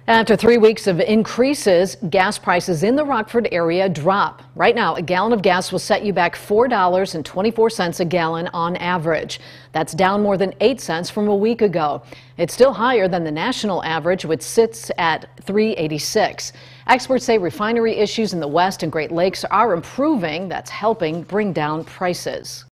After 3 weeks of increases, gas prices in the Rockford area drop. Right now, a gallon of gas will set you back $4.24 a gallon on average. That's down more than 8 cents from a week ago. It's still higher than the national average, which sits at $3.86. Experts say refinery issues in the West and Great Lakes are improving. That's helping bring down prices.